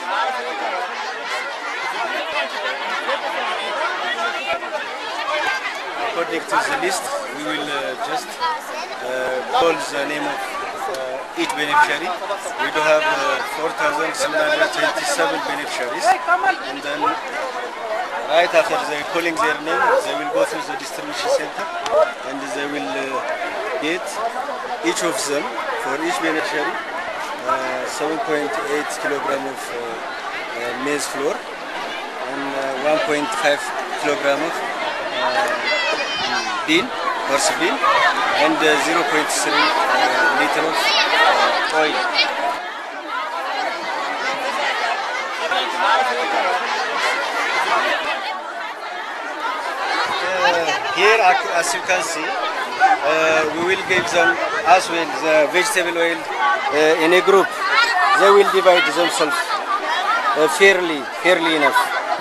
According to the list, we will just call the name of each beneficiary. We do have 4,727 beneficiaries, and then right after they calling their name, they will go through the distribution center, and they will get each of them for each beneficiary 7.8 kilogram of maize flour and 1.5 kilogram of bean, horse bean, and 0.3 liter of oil. Here, as you can see, we will give them as well the vegetable oil in a group. They will divide themselves fairly enough.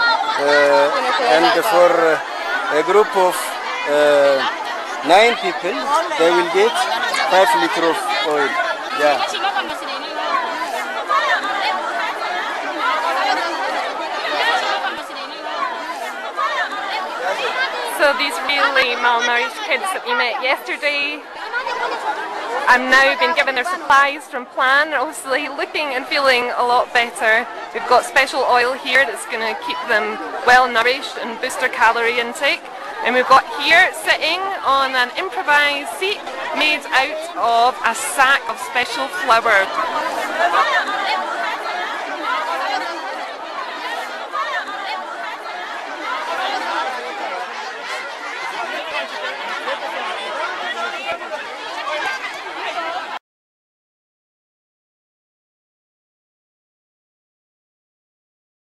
And for a group of 9 people, they will get 5 liters of oil. Yeah. So these really malnourished kids that we met yesterday have now been given their supplies from Plan. They're obviously looking and feeling a lot better. We've got special oil here that's going to keep them well nourished and boost their calorie intake. And we've got here sitting on an improvised seat made out of a sack of special flour.